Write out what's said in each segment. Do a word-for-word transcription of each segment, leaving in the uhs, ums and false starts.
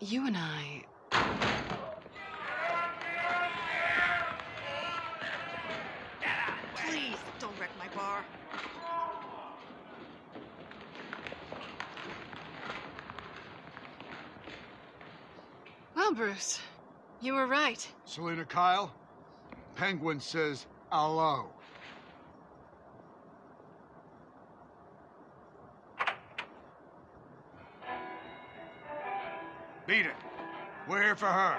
You and I... Please, don't wreck my bar. Well, Bruce, you were right. Selina Kyle, Penguin says hello. Beat it. We're here for her.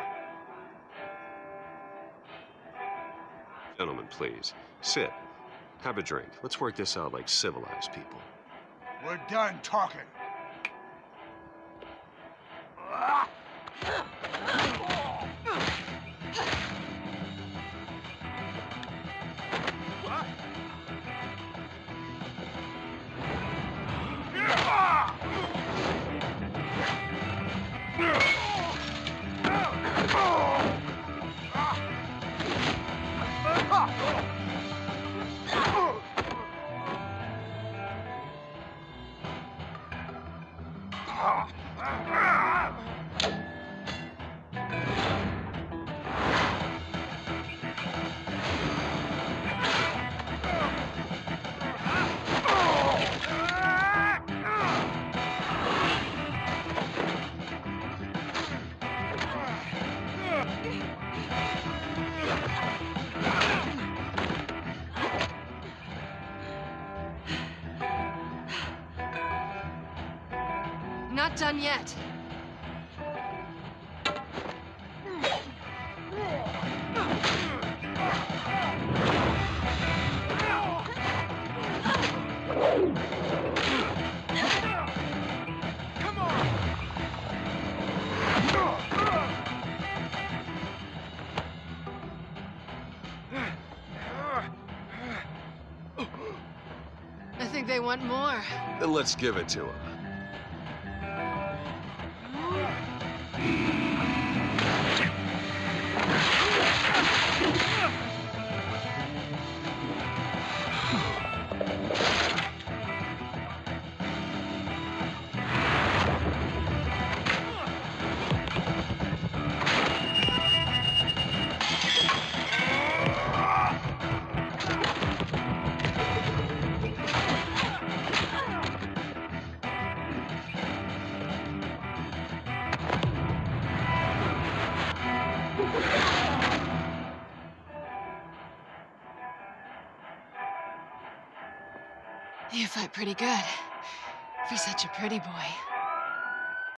Gentlemen, please. Sit. Have a drink. Let's work this out like civilized people. We're done talking. Not done yet. Come on! I think they want more. Then let's give it to them. You fight pretty good for such a pretty boy.